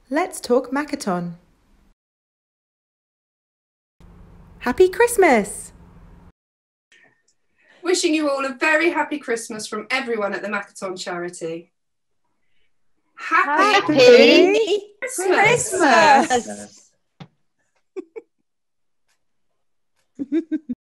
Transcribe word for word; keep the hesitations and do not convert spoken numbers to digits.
Let's talk Makaton. Happy Christmas! Wishing you all a very happy Christmas from everyone at the Makaton Charity. Happy, Happy Christmas! Christmas.